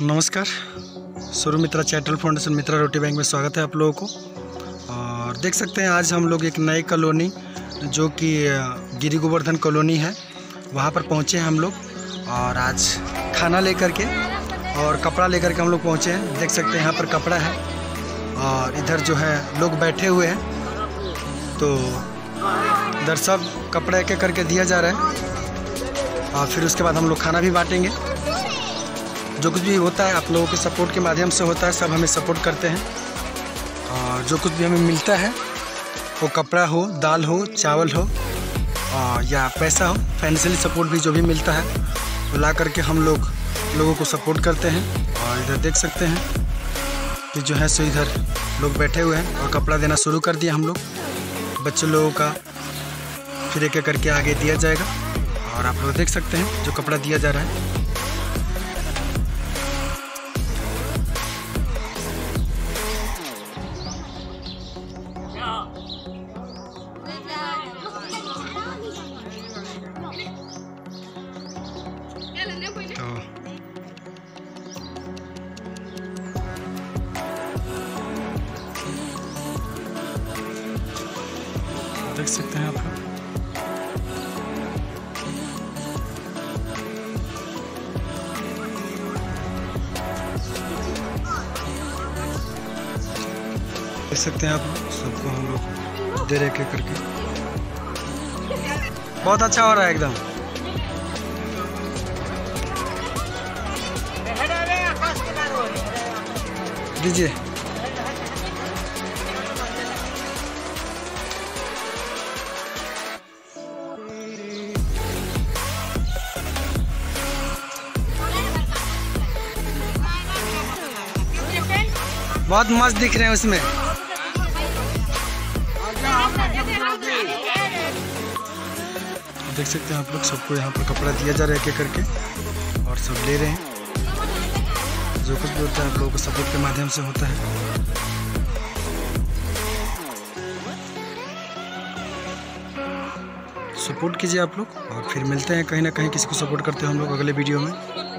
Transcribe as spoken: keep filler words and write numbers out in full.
नमस्कार, Suru Mitra charitable foundation Mitra रोटी bank में स्वागत है आप लोगों को। और देख सकते हैं आज हम लोग एक नई कॉलोनी जो कि गिरी गोवर्धन कॉलोनी है वहाँ पर पहुँचे हैं हम लोग। और आज खाना लेकर के और कपड़ा लेकर के हम लोग पहुँचे हैं। देख सकते हैं यहाँ पर कपड़ा है और इधर जो है लोग बैठे हुए हैं, तो इधर सब कपड़ा एक एक करके दिया जा रहा है और फिर उसके बाद हम लोग खाना भी बांटेंगे। जो कुछ भी होता है आप लोगों के सपोर्ट के माध्यम से होता है, सब हमें सपोर्ट करते हैं। और जो कुछ भी हमें मिलता है वो कपड़ा हो, दाल हो, चावल हो और या पैसा हो, फाइनेंशियली सपोर्ट भी जो भी मिलता है वो ला करके हम लोग लोगों को सपोर्ट करते हैं। और इधर देख सकते हैं कि जो है सो इधर लोग बैठे हुए हैं और कपड़ा देना शुरू कर दिया हम लोग। बच्चे लोगों का फिर एक एक करके आगे दिया जाएगा और आप लोग देख सकते हैं जो कपड़ा दिया जा रहा है। तो देख सकते हैं आप लोग देख सकते हैं आप लोग सबको हम लोग दे रहे के करके। बहुत अच्छा हो रहा है एकदम। दीजिए बहुत मस्त दिख रहे हैं उसमें। देख सकते हैं आप लोग सबको यहाँ पर कपड़ा दिया जा रहा है एक एक करके और सब ले रहे हैं। जो कुछ भी होता है आप लोगों को सपोर्ट के माध्यम से होता है। सपोर्ट कीजिए आप लोग और फिर मिलते हैं कहीं ना कहीं किसी को सपोर्ट करते हैं हम लोग अगले वीडियो में।